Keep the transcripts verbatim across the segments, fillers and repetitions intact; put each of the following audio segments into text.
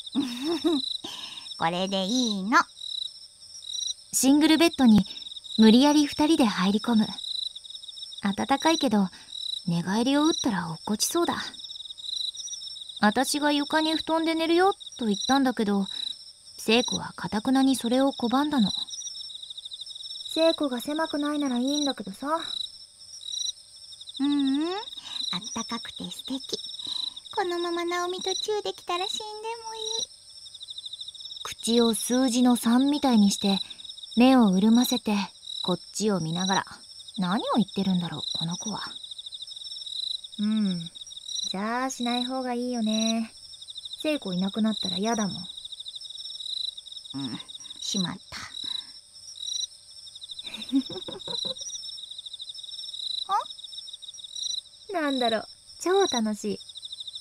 これでいいの。 シングルベッドに無理やり二人で入り込む。暖かいけど寝返りを打ったら落っこちそうだ。私が床に布団で寝るよと言ったんだけど、聖子はかたくなにそれを拒んだの。 聖子が狭くないならいいんだけどさ。 ううん、あったかくて素敵。このままナオミとチューできたら死んでもいい。 口を数字のさんみたいにして目を潤ませてこっちを見ながら、何を言ってるんだろうこの子は。 うん、じゃあしない方がいいよね。聖子いなくなったら嫌だもん。 うん、しまった。 なんだろう、超楽しい。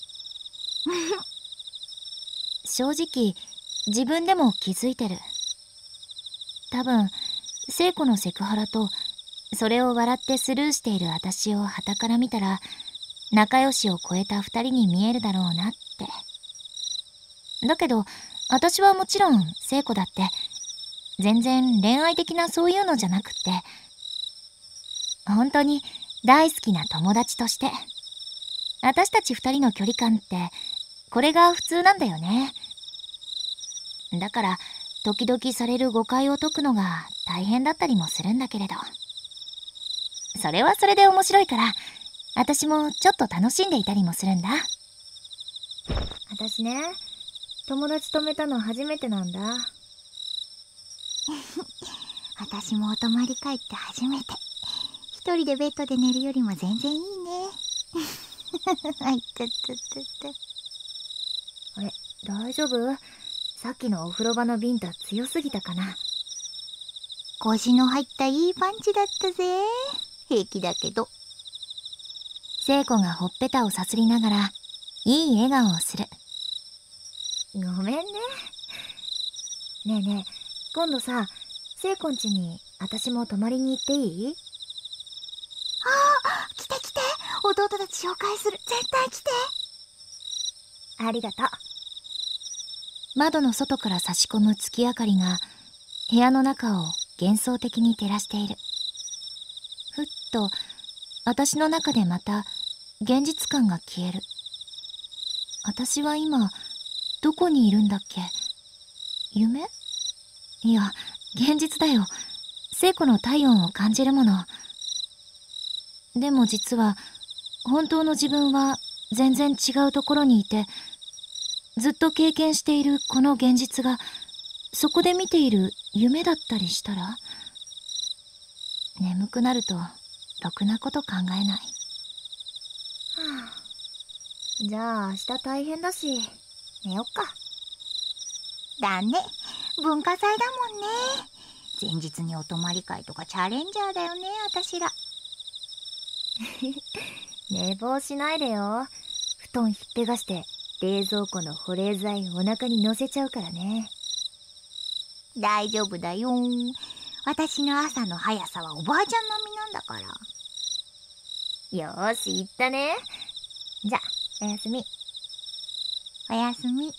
正直自分でも気づいてる。多分聖子のセクハラとそれを笑ってスルーしている私を傍から見たら、仲良しを超えた二人に見えるだろうなって。だけど私はもちろん聖子だって全然恋愛的なそういうのじゃなくって、本当に大好きな友達として。私たち二人の距離感ってこれが普通なんだよね。だから時々される誤解を解くのが大変だったりもするんだけれど、それはそれで面白いから私もちょっと楽しんでいたりもするんだ。 私ね、友達とめたの初めてなんだ。 私もお泊まり会って初めて。一人でベッドで寝るよりも全然いいね。あいたたたあれ、大丈夫？さっきのお風呂場のビンタ強すぎたかな。 腰の入ったいいパンチだったぜ。平気だけど。 聖子がほっぺたをさすりながらいい笑顔をする。 ごめんね。ねえねえ、今度さ、聖子ん家に私も泊まりに行っていい？ ああ、来て来て。弟たち紹介する。絶対来て。 ありがとう。 窓の外から差し込む月明かりが部屋の中を幻想的に照らしている。ふっと私の中でまた現実感が消える。私は今どこにいるんだっけ？夢？いや、現実だよ。聖子の体温を感じるもの。でも実は本当の自分は全然違うところにいて、ずっと経験しているこの現実がそこで見ている夢だったりしたら。眠くなるとろくなこと考えない。はあ、じゃあ明日大変だし寝よっか。 だね。文化祭だもんね。前日にお泊まり会とかチャレンジャーだよね、私ら。 寝坊しないでよ。布団ひっぺがして冷蔵庫の保冷剤お腹に乗せちゃうからね。 大丈夫だよ。私の朝の速さはおばあちゃん並みなんだから。 よーし、行ったね。じゃ、おやすみ。 おやすみ。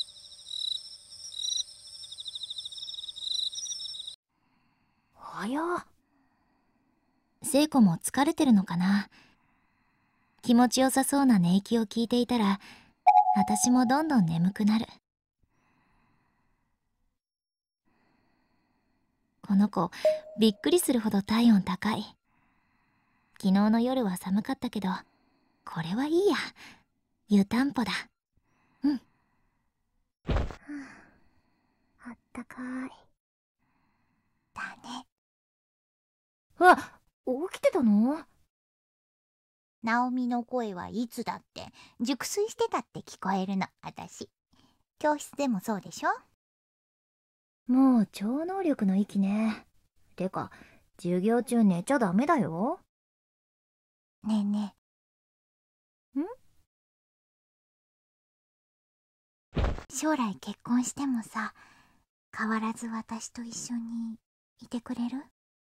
早っ。 聖子も疲れてるのかな。気持ちよさそうな寝息を聞いていたら私もどんどん眠くなる。この子びっくりするほど体温高い。昨日の夜は寒かったけどこれはいいや。湯たんぽだ。うん。 あったかい。 だね。 あ、起きてたの？ ナオミの声はいつだって熟睡してたって聞こえるの、私。教室でもそうでしょ？ もう超能力の域ね。てか、授業中寝ちゃダメだよ。 ねえねえ。 ん？ 将来結婚してもさ、変わらず私と一緒にいてくれる？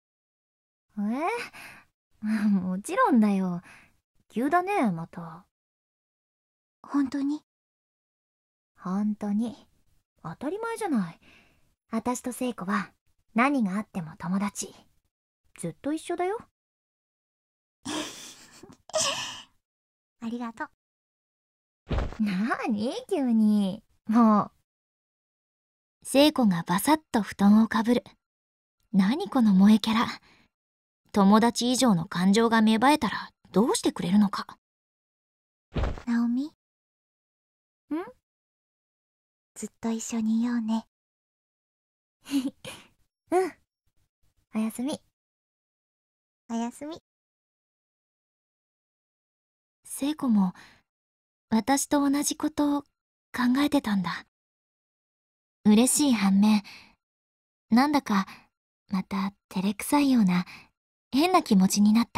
え？もちろんだよ。急だね、また。 本当に？ 本当に。 当たり前じゃない。私と聖子は何があっても友達。ずっと一緒だよ。 ありがとう。 なーに急に。もう。 聖子がバサッと布団をかぶる。何この萌えキャラ。友達以上の感情が芽生えたらどうしてくれるのか。 ナオミ。 ん？ ずっと一緒にいようね。 うん。おやすみ。 おやすみ。 聖子も私と同じことを考えてたんだ。嬉しい反面、なんだかまた照れくさいような変な気持ちになった。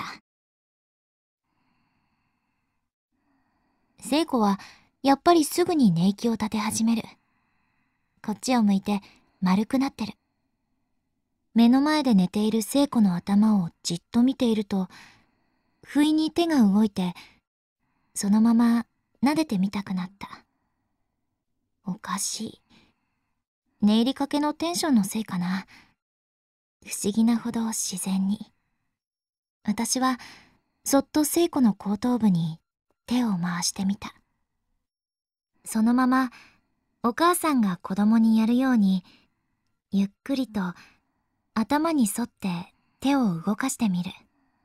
聖子はやっぱりすぐに寝息を立て始める。こっちを向いて丸くなってる。目の前で寝ている聖子の頭をじっと見ていると、不意に手が動いて、そのまま撫でてみたくなった。おかしい。寝入りかけのテンションのせいかな。不思議なほど自然に。私はそっと聖子の後頭部に手を回してみた。そのままお母さんが子供にやるように、ゆっくりと頭に沿って手を動かしてみる。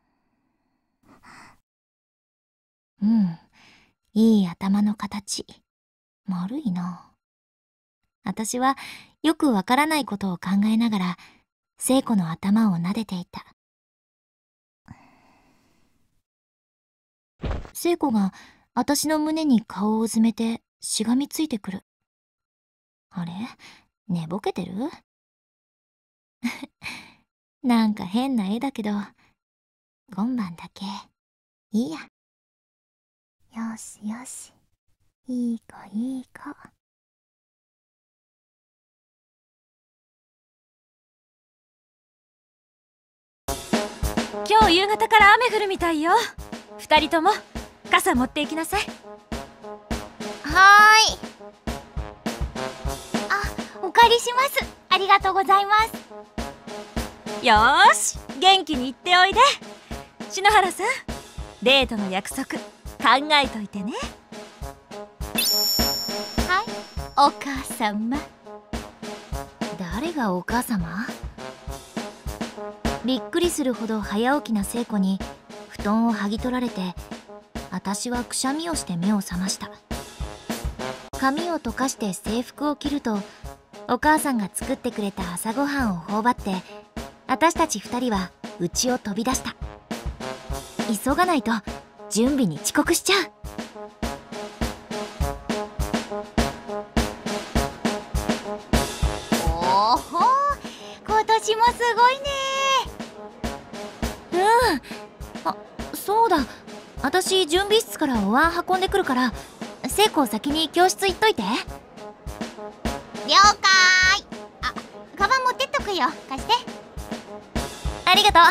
うん、いい頭の形。丸いな。私はよくわからないことを考えながら聖子の頭を撫でていた。聖子が私の胸に顔をうずめてしがみついてくる。あれ？寝ぼけてる？なんか変な絵だけど、今晩だけいいや。 よしよし。いい子いい子。 今日夕方から雨降るみたいよ。二人とも傘持って行きなさい。 はーい。あ、お借りします。ありがとうございます。 よーし、元気に行っておいで。篠原さん、デートの約束考えといてね。 はい、お母様。 誰がお母様？びっくりするほど早起きな聖子に布団を剥ぎ取られて、私はくしゃみをして目を覚ました。髪を溶かして制服を着ると、お母さんが作ってくれた朝ごはんを頬張って、私たち二人は家を飛び出した。急がないと準備に遅刻しちゃう。 おーほー、今年もすごいね。 うん。あ、そうだ。私準備室からお椀運んでくるから、聖子先に教室行っといて。 了解。あ、カバン持ってっとくよ。貸して。 ありがと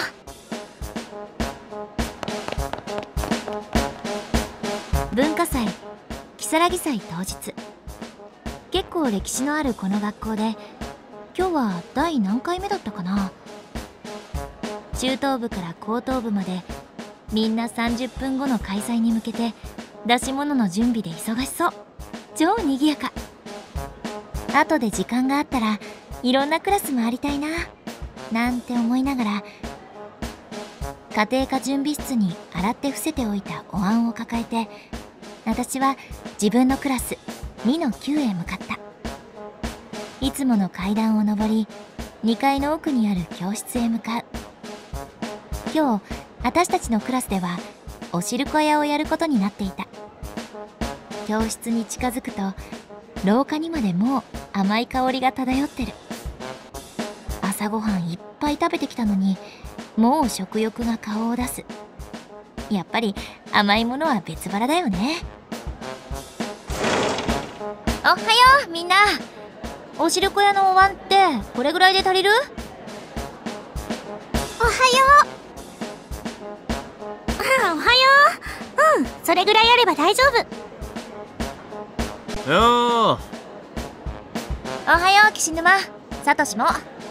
う。文化祭、如月祭当日。結構歴史のあるこの学校で、今日は第何回目だったかな。中等部から高等部までみんなさんじゅっぷんごの開催に向けて出し物の準備で忙しそう。超にぎやか。後で時間があったらいろんなクラス回りたいななんて思いながら、家庭科準備室に洗って伏せておいたお椀を抱えて、私は自分のクラスにのきゅうへ向かった。いつもの階段を上り、にかいの奥にある教室へ向かう。今日私たちのクラスではおしるこ屋をやることになっていた。教室に近づくと廊下にまでもう甘い香りが漂ってる。朝ごはんいっぱい食べてきたのにもう食欲が顔を出す。やっぱり甘いものは別腹だよね。おはようみんな。おしるこ屋のお椀ってこれぐらいで足りる？ おはよう。あ、おはよう。うん、それぐらいあれば大丈夫。 よー。 おはよう岸沼。サトシも。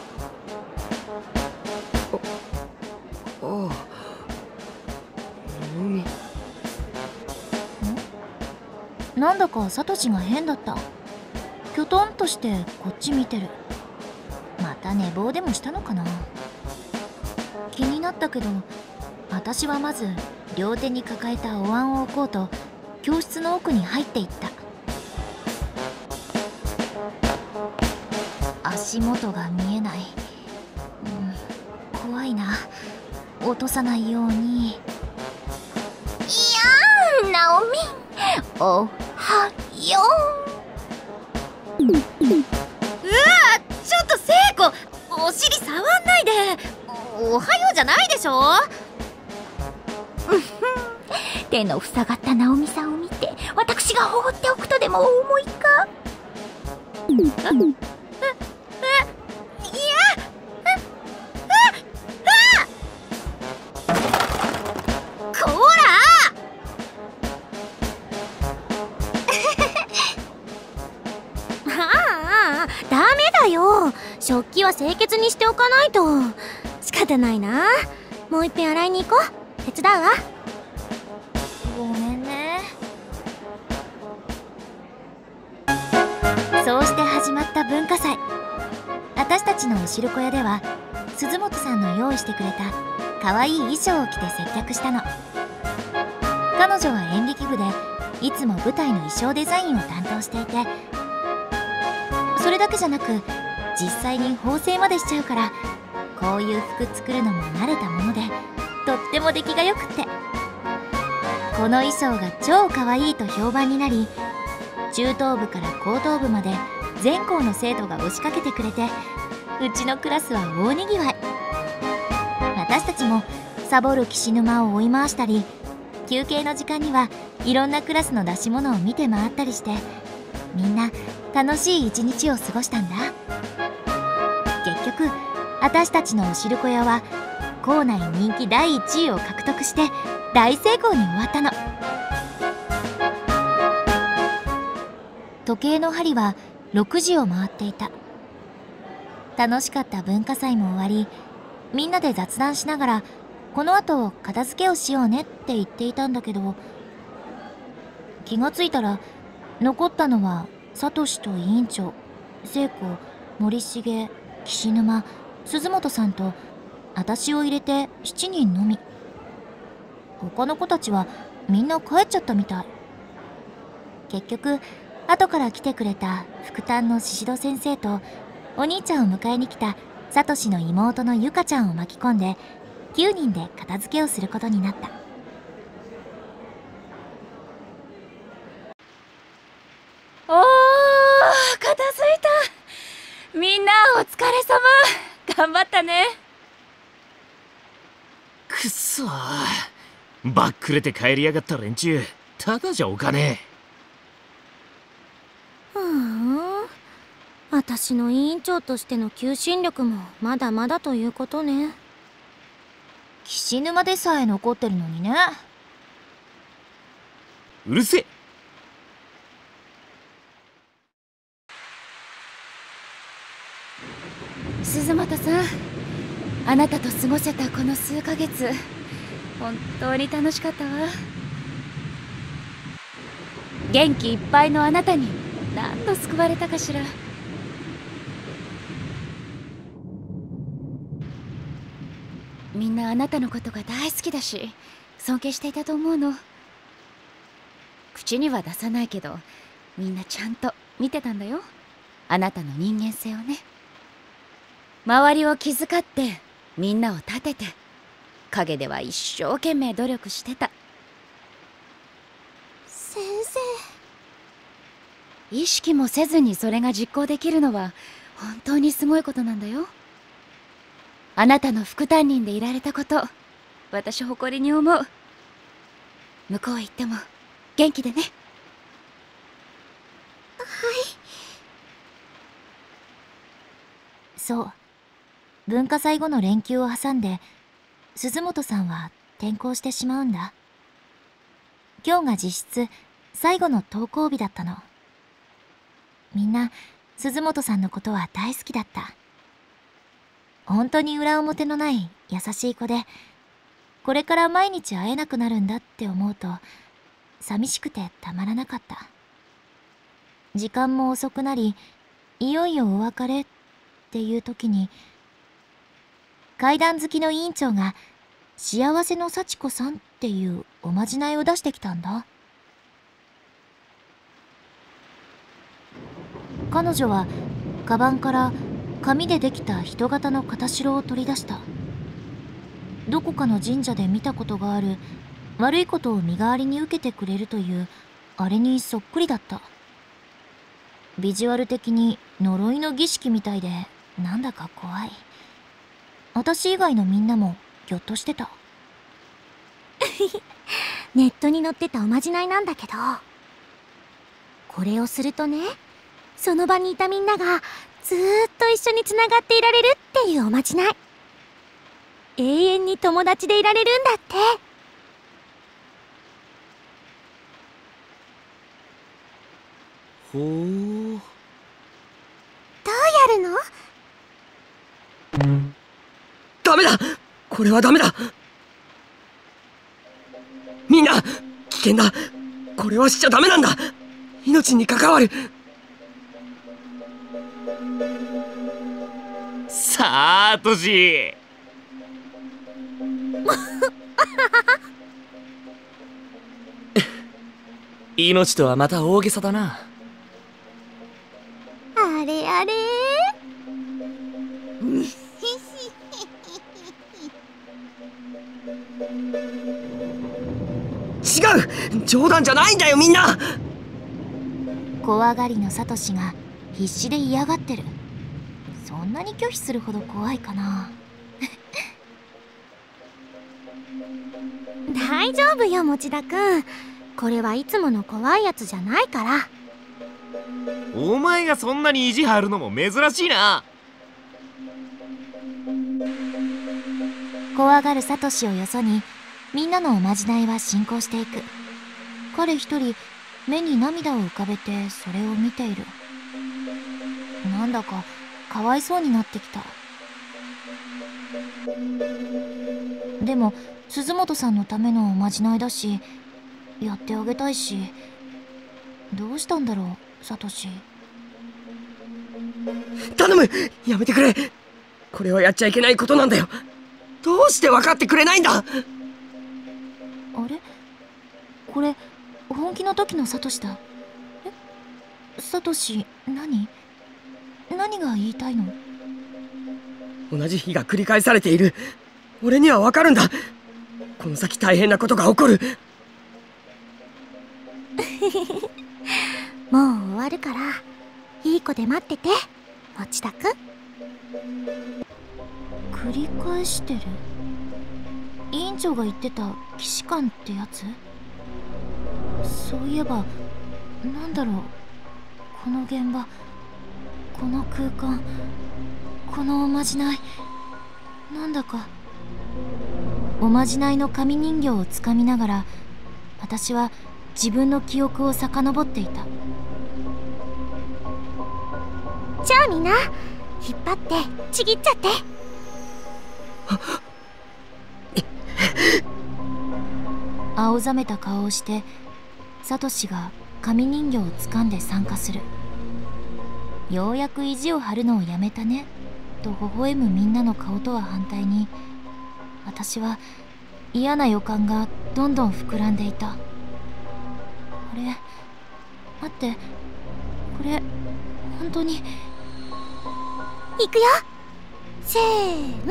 おあうんなんだかサトシが変だった。きょとんとしてこっち見てる。また寝坊でもしたのかな。気になったけど、私はまず両手に抱えたお椀を置こうと教室の奥に入っていった。足元が見えない、うん、怖いな。落とさないように。 いやー、ナオミ、おはよう。 うわちょっと聖子、お尻触んないで。おはようじゃないでしょ。 手の塞がったナオミさんを見て、私が放っておくとでもお思いか。 食器は清潔にしておかないと。仕方ないな。もう一遍洗いに行こう。手伝うわ。 ごめんね。そうして始まった文化祭。私たちのお汁粉屋では鈴本さんの用意してくれた可愛い衣装を着て接客したの。彼女は演劇部でいつも舞台の衣装デザインを担当していて、それだけじゃなく実際に縫製までしちゃうから、こういう服作るのも慣れたものでとっても出来が良くって、この衣装が超可愛いと評判になり、中等部から高等部まで全校の生徒が押しかけてくれて、うちのクラスは大にぎわい。私たちもサボる岸沼を追い回したり、休憩の時間にはいろんなクラスの出し物を見て回ったりして、みんな楽しい一日を過ごしたんだ。結局私たちのお汁粉屋は校内人気だいいちいを獲得して大成功に終わったの。時計の針はろくじを回っていた。楽しかった文化祭も終わり、みんなで雑談しながらこの後片付けをしようねって言っていたんだけど、気がついたら残ったのはサトシと委員長、聖子、森重、岸沼、鈴本さんと私を入れてしちにんのみ。他の子たちはみんな帰っちゃったみたい。結局後から来てくれた副担の宍戸先生とお兄ちゃんを迎えに来たサトシの妹のゆかちゃんを巻き込んできゅうにんで片付けをすることになった。 おー、片付いた。みんなお疲れ様。頑張ったね。 くっそー、バックレて帰りやがった連中、ただじゃおかねふーん、私の委員長としての求心力もまだまだということね。 岸沼でさえ残ってるのにね。 え。うるせえ。 鈴本さん、あなたと過ごせたこの数ヶ月、本当に楽しかったわ。元気いっぱいのあなたに何度救われたかしら。みんなあなたのことが大好きだし、尊敬していたと思うの。口には出さないけど、みんなちゃんと見てたんだよ、あなたの人間性をね。周りを気遣ってみんなを立てて、陰では一生懸命努力してた。先生、意識もせずにそれが実行できるのは本当にすごいことなんだよ。あなたの副担任でいられたこと、私誇りに思う。向こうへ行っても元気でね。 そう、文化祭後の連休を挟んで鈴本さんは転校してしまうんだ。今日が実質最後の登校日だったの。みんな鈴本さんのことは大好きだった。本当に裏表のない優しい子で、これから毎日会えなくなるんだって思うと寂しくてたまらなかった。時間も遅くなり、いよいよお別れっていう時に、階段好きの委員長が幸せの幸子さんっていうおまじないを出してきたんだ。彼女はカバンから紙でできた人型の片白を取り出した。どこかの神社で見たことがある悪いことを身代わりに受けてくれるというあれにそっくりだった。ビジュアル的に呪いの儀式みたいでなんだか怖い。私以外のみんなもぎょっとしてた。 ネットに載ってたおまじないなんだけど、これをするとね、その場にいたみんながずーっと一緒につながっていられるっていうおまじない。永遠に友達でいられるんだって。 ほー。 どうやるの？ ダメだ！これはダメだ！みんな危険だ！これはしちゃダメなんだ！命に関わる！ さあトシ命とはまた大げさだな。 あれあれ違う！冗談じゃないんだよみんな！ 怖がりのサトシが必死で嫌がってる。そんなに拒否するほど怖いかな。 大丈夫よ持田くん。これはいつもの怖いやつじゃないから。 お前がそんなに意地張るのも珍しいな。 怖がるサトシをよそにみんなのおまじないは進行していく。彼一人目に涙を浮かべてそれを見ている。なんだかかわいそうになってきた。でも鈴本さんのためのおまじないだし、やってあげたいし。どうしたんだろうサトシ。 頼む！やめてくれ！これはやっちゃいけないことなんだよ。どうして分かってくれないんだ！ あれ？これ本気の時のサトシだ。え？サトシ、何？何が言いたいの？ 同じ日が繰り返されている。俺には分かるんだ。この先大変なことが起こる。 もう終わるから、いい子で待ってて持田くん。 繰り返してる？委員長が言ってた騎士官ってやつ？そういえばなんだろう、この現場、この空間、このおまじない、なんだか。おまじないの紙人形をつかみながら私は自分の記憶を遡っていた。 じゃあみんな引っ張ってちぎっちゃって。 青ざめた顔をしてサトシが紙人形を掴んで参加する。ようやく意地を張るのをやめたねと微笑むみんなの顔とは反対に、私は嫌な予感がどんどん膨らんでいた。あれ、待って、これ本当に。 いくよ、せーの。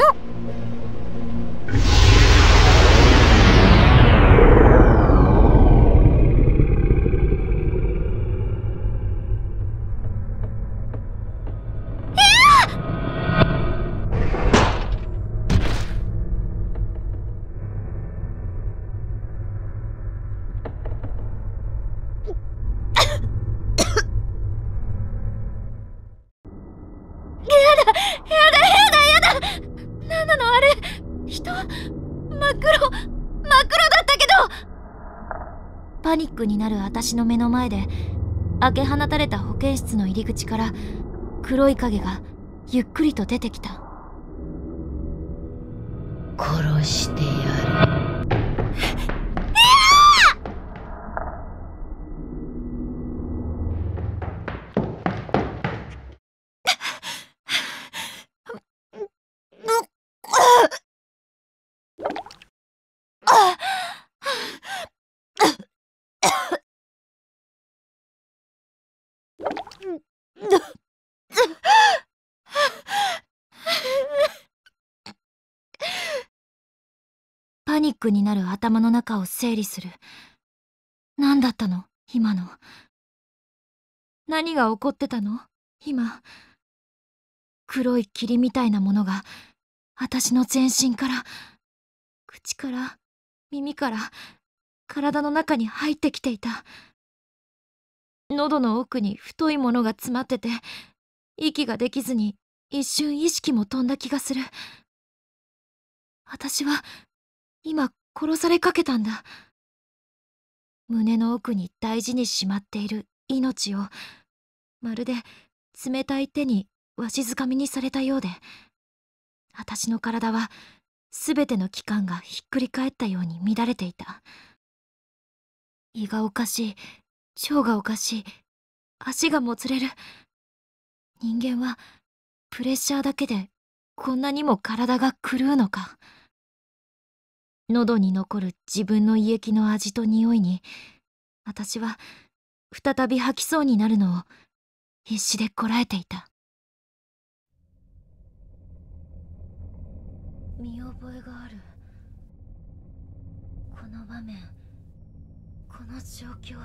パニックになる私の目の前で開け放たれた保健室の入り口から黒い影がゆっくりと出てきた。 殺してやる。 パニックになる頭の中を整理する。何だったの今の。何が起こってたの今。黒い霧みたいなものが私の全身から、口から耳から体の中に入ってきていた。喉の奥に太いものが詰まってて、息ができずに一瞬意識も飛んだ気がする。私は今殺されかけたんだ。胸の奥に大事にしまっている命を、まるで冷たい手にわしづかみにされたようで、私の体はすべての器官がひっくり返ったように乱れていた。胃がおかしい、腸がおかしい、足がもつれる。人間はプレッシャーだけでこんなにも体が狂うのか。喉に残る自分の胃液の味と匂いに、私は再び吐きそうになるのを必死でこらえていた。見覚えがある。この場面、この状況。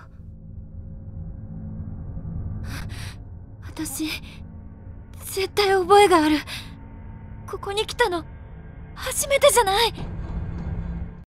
私、絶対覚えがある。ここに来たの初めてじゃない。